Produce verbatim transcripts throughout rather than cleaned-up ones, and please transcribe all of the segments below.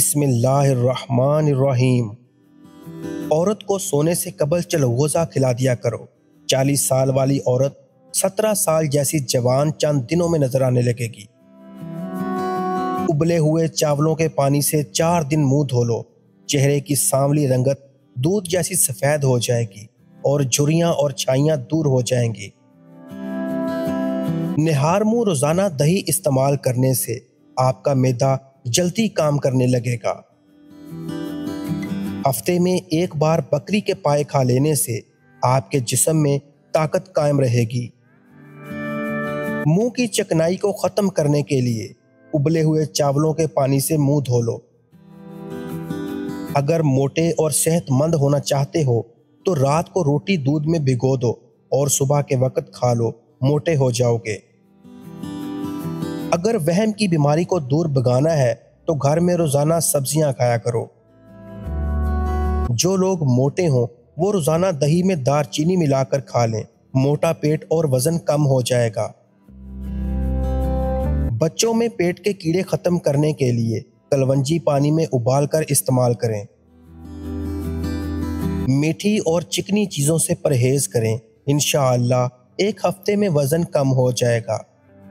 بسم اللہ الرحمن الرحیم۔ عورت کو سونے سے قبل چلغوزہ کھلا دیا کرو۔ چالیس سال والی عورت سترہ سال جیسی جوان چند دنوں میں نظر آنے لگے گی۔ ابلے ہوئے چاولوں کے پانی سے چار دن منہ دھو لو، چہرے کی سانولی رنگت دودھ جیسی سفید ہو جائے گی اور جھریاں اور چھائیاں دور ہو جائیں گی۔ نہار منہ روزانہ دہی استعمال کرنے سے آپ کا معدہ جلدی کام کرنے لگے گا۔ ہفتے میں ایک بار بکری کے پائے کھا لینے سے آپ کے جسم میں طاقت قائم رہے گی۔ منہ کی چکنائی کو ختم کرنے کے لیے ابلے ہوئے چاولوں کے پانی سے منہ دھو لو۔ اگر موٹے اور صحت مند ہونا چاہتے ہو تو رات کو روٹی دودھ میں بھگو دو اور صبح کے وقت کھا لو، موٹے ہو جاؤ گے۔ اگر وہم کی بیماری کو دور بھگانا ہے تو گھر میں روزانہ سبزیاں کھایا کرو۔ جو لوگ موٹے ہوں وہ روزانہ دہی میں دار چینی ملا کر کھا لیں، موٹا پیٹ اور وزن کم ہو جائے گا۔ بچوں میں پیٹ کے کیڑے ختم کرنے کے لیے کلونجی پانی میں ابال کر استعمال کریں۔ میٹھی اور چکنی چیزوں سے پرہیز کریں، انشاءاللہ ایک ہفتے میں وزن کم ہو جائے گا۔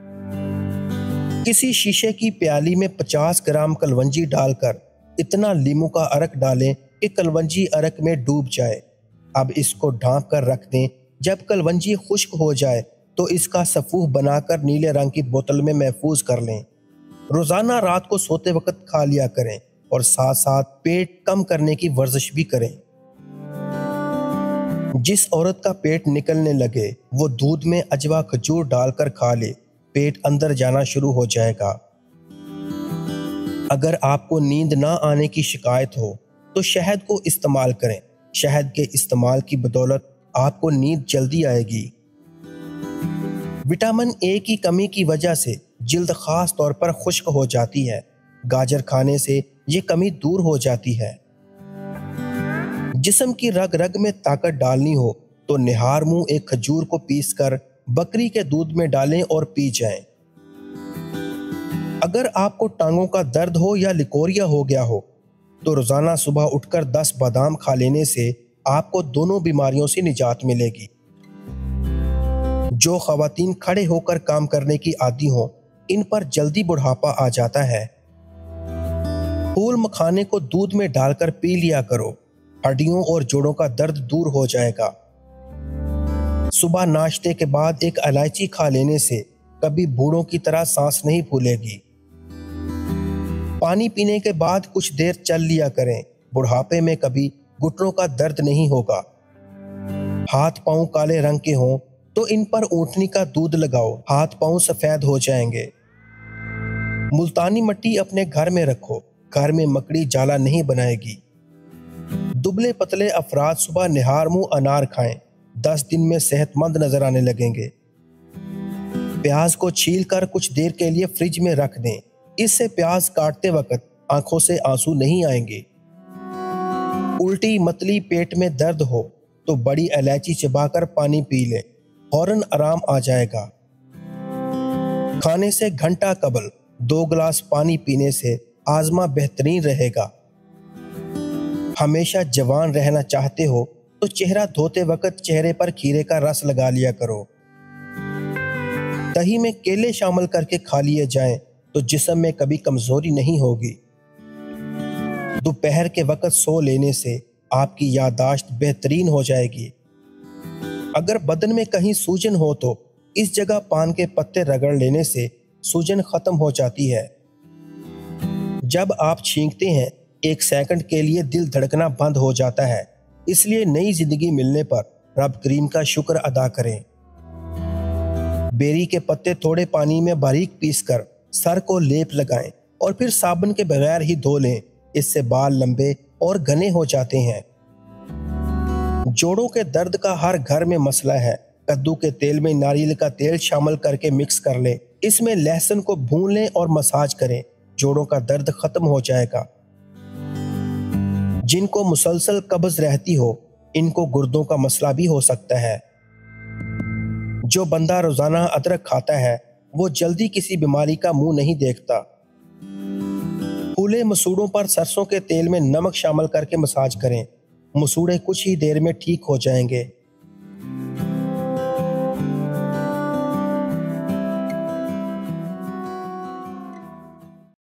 کسی شیشے کی پیالی میں پچاس گرام کلونجی ڈال کر اتنا لیمو کا عرق ڈالیں کہ کلونجی عرق میں ڈوب جائے۔ اب اس کو ڈھانپ کر رکھ دیں۔ جب کلونجی خشک ہو جائے تو اس کا سفوح بنا کر نیلے رنگ کی بوتل میں محفوظ کر لیں۔ روزانہ رات کو سوتے وقت کھا لیا کریں اور ساتھ ساتھ پیٹ کم کرنے کی ورزش بھی کریں۔ جس عورت کا پیٹ نکلنے لگے وہ دودھ میں عجوا کھجور ڈال کر کھا لے، پیٹ اندر جانا شروع ہو جائے گا۔ اگر آپ کو نیند نہ آنے کی شکایت ہو تو شہد کو استعمال کریں۔ شہد کے استعمال کی بدولت آپ کو نیند جلدی آئے گی۔ وٹامن اے کی کمی کی وجہ سے جلد خاص طور پر خشک ہو جاتی ہے۔ گاجر کھانے سے یہ کمی دور ہو جاتی ہے۔ جسم کی رگ رگ میں طاقت ڈالنی ہو تو نہار منہ ایک کھجور کو پیس کر بکری کے دودھ میں ڈالیں اور پی جائیں۔ اگر آپ کو ٹانگوں کا درد ہو یا لکوریا ہو گیا ہو تو روزانہ صبح اٹھ کر دس بادام کھا لینے سے آپ کو دونوں بیماریوں سے نجات ملے گی۔ جو خواتین کھڑے ہو کر کام کرنے کی عادی ہوں ان پر جلدی بڑھاپا آ جاتا ہے۔ پھول مکھانے کو دودھ میں ڈال کر پی لیا کرو، ہڈیوں اور جوڑوں کا درد دور ہو جائے گا۔ صبح ناشتے کے بعد ایک الائچی کھا لینے سے کبھی بوڑھوں کی طرح سانس نہیں پھولے گی۔ پانی پینے کے بعد کچھ دیر چل لیا کریں، بڑھاپے میں کبھی گھٹنوں کا درد نہیں ہوگا۔ ہاتھ پاؤں کالے رنگ کے ہوں تو ان پر اونٹنی کا دودھ لگاؤ، ہاتھ پاؤں سفید ہو جائیں گے۔ ملتانی مٹی اپنے گھر میں رکھو، گھر میں مکڑی جالا نہیں بنائے گی۔ دبلے پتلے افراد صبح نہار منہ انار کھائیں، دس دن میں صحت مند نظر آنے لگیں گے۔ پیاز کو چھیل کر کچھ دیر کے لیے فریج میں رکھ دیں، اس سے پیاز کاٹتے وقت آنکھوں سے آنسو نہیں آئیں گے۔ الٹی متلی پیٹ میں درد ہو تو بڑی الائچی چبا کر پانی پی لیں، فوراً آرام آ جائے گا۔ کھانے سے گھنٹہ قبل دو گلاس پانی پینے سے ہاضمہ بہترین رہے گا۔ ہمیشہ جوان رہنا چاہتے ہو تو چہرہ دھوتے وقت چہرے پر کھیرے کا رس لگا لیا کرو۔ دہی میں کیلے شامل کر کے کھا لیے جائیں تو جسم میں کبھی کمزوری نہیں ہوگی۔ دوپہر کے وقت سو لینے سے آپ کی یادداشت بہترین ہو جائے گی۔ اگر بدن میں کہیں سوجن ہو تو اس جگہ پان کے پتے رگڑ لینے سے سوجن ختم ہو جاتی ہے۔ جب آپ چھینکتے ہیں ایک سیکنڈ کے لیے دل دھڑکنا بند ہو جاتا ہے، اس لیے نئی زندگی ملنے پر رب کریم کا شکر ادا کریں۔ بیری کے پتے تھوڑے پانی میں باریک پیس کر سر کو لیپ لگائیں اور پھر صابن کے بغیر ہی دھو لیں، اس سے بال لمبے اور گھنے ہو جاتے ہیں۔ جوڑوں کے درد کا ہر گھر میں مسئلہ ہے، کدو کے تیل میں ناریل کا تیل شامل کر کے مکس کر لیں، اس میں لہسن کو بھون لیں اور مساج کریں، جوڑوں کا درد ختم ہو جائے گا۔ جن کو مسلسل قبض رہتی ہو ان کو گردوں کا مسئلہ بھی ہو سکتا ہے۔ جو بندہ روزانہ ادرک کھاتا ہے وہ جلدی کسی بیماری کا منہ نہیں دیکھتا۔ پھولے مسوڑوں پر سرسوں کے تیل میں نمک شامل کر کے مساج کریں۔ مسوڑے کچھ ہی دیر میں ٹھیک ہو جائیں گے۔